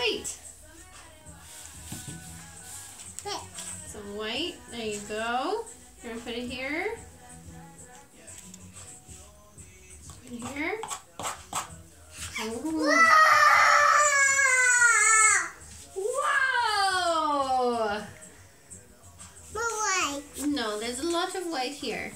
white. Some white. There you go. You're going to put it here. Put it here. Ooh. Wow! More white. No, there's a lot of white here.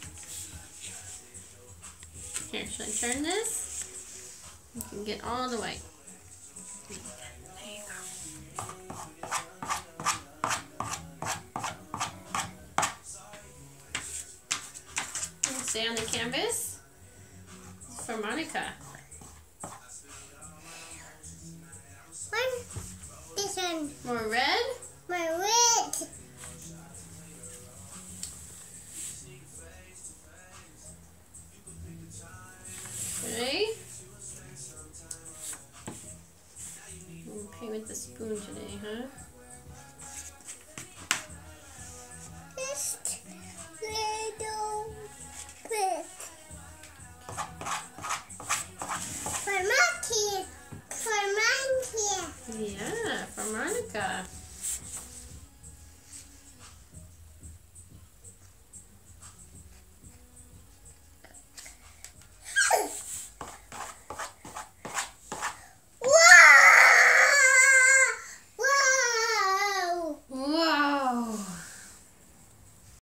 Here, should I turn this? You can get all the white. There you go. And stay on the canvas. This is for Monica. This one. More red. My red. Okay. Okay, with the spoon today, huh? Just little bit. For Monkey. For Monkey. Yeah, for Monica.